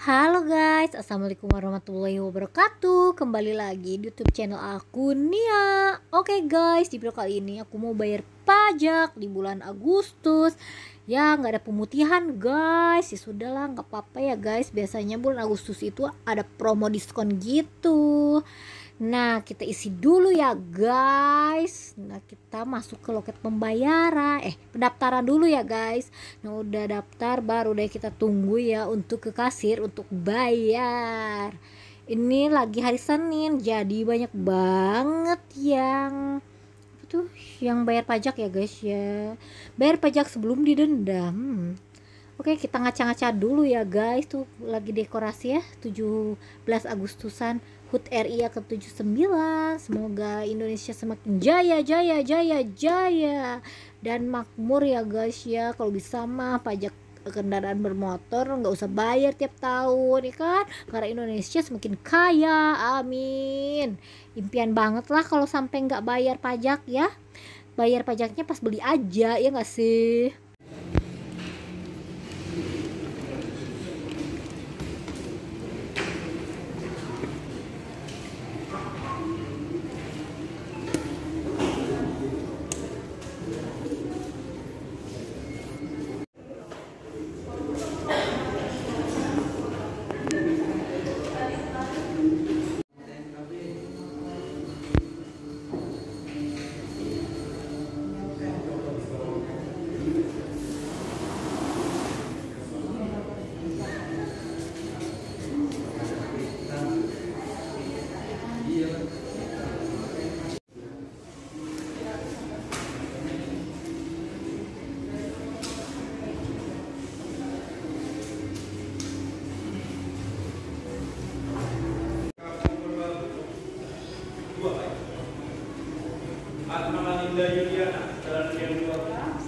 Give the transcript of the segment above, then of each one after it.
Halo guys, assalamualaikum warahmatullahi wabarakatuh. Kembali lagi di YouTube channel aku Nia. Oke guys, di video kali ini aku mau bayar pajak di bulan Agustus. Ya nggak ada pemutihan guys, ya sudahlah nggak apa-apa ya guys. Biasanya bulan Agustus itu ada promo diskon gitu. Nah kita isi dulu ya guys. Nah kita masuk ke loket pembayaran, pendaftaran dulu ya guys. Nah udah daftar baru deh kita tunggu ya untuk ke kasir untuk bayar. Ini lagi hari Senin jadi banyak banget yang tuh yang bayar pajak ya guys ya. Bayar pajak sebelum didenda. Oke kita ngaca-ngaca dulu ya guys. Tuh lagi dekorasi ya 17 Agustusan HUT RI yang ke-79. Semoga Indonesia semakin jaya dan makmur ya guys ya. Kalau bisa mah pajak kendaraan bermotor nggak usah bayar tiap tahun ya kan, karena Indonesia semakin kaya, amin. Impian banget lah kalau sampai nggak bayar pajak ya. Bayar pajaknya pas beli aja ya nggak sih. Atas nama Linda Yuliana, Jalan Riau 2.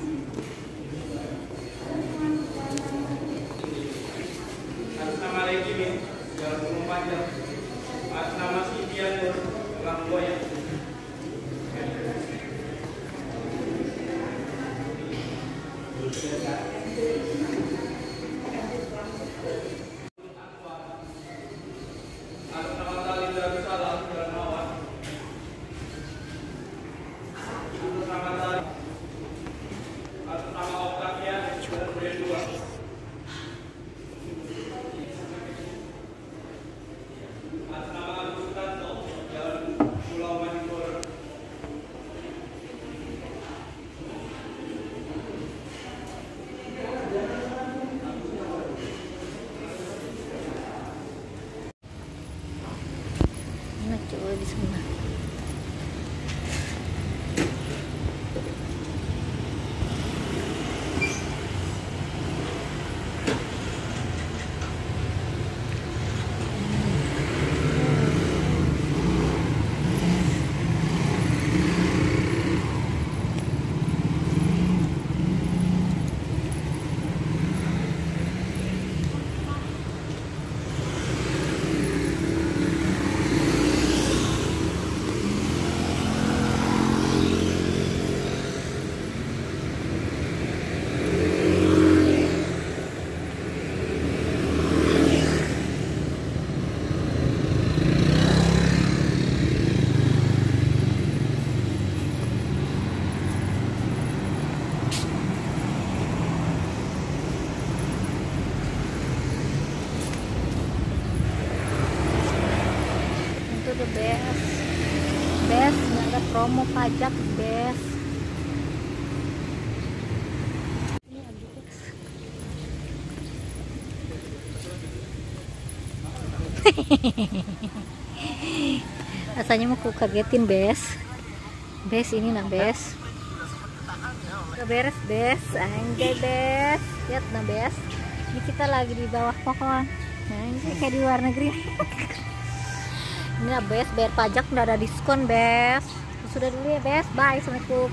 Atas nama Regime, Jalan Gunung Panjang. Atas nama Cynthia Nur, Langboya. Atas nama Talita Darussalam, Jalan Mawar. Atas nama Octavia, Jalan Riau 2. Atas nama Agus Tanto, Jalan Pulau Manipur. Nah coba di sana. Itu the best nggak ada promo pajak best. Ini Agitex. Rasanya mau ku kagetin best ini nah best. Udah beres best, anjay best. Lihat nah best, ini kita lagi di bawah pohon. Nah ini kayak di luar negeri. Ini lah best, bayar pajak udah ada diskon best. Sudah dulu ya best, bye, assalamualaikum.